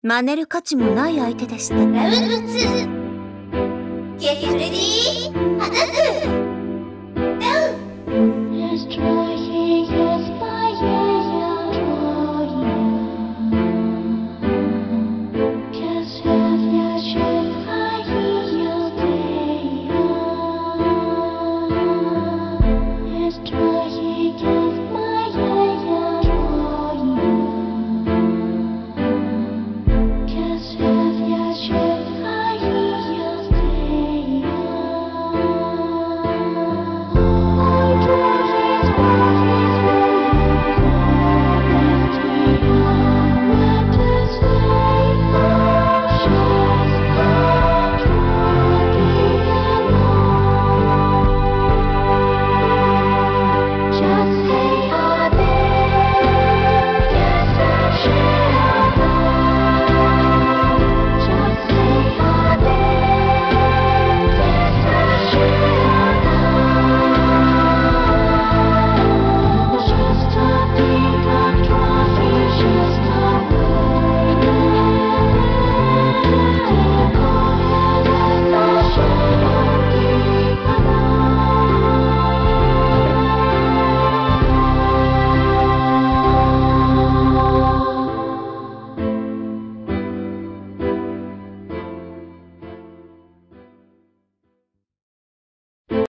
真似る価値もない相手でした。 ラウンド2。Get ready! アタック！ダウン！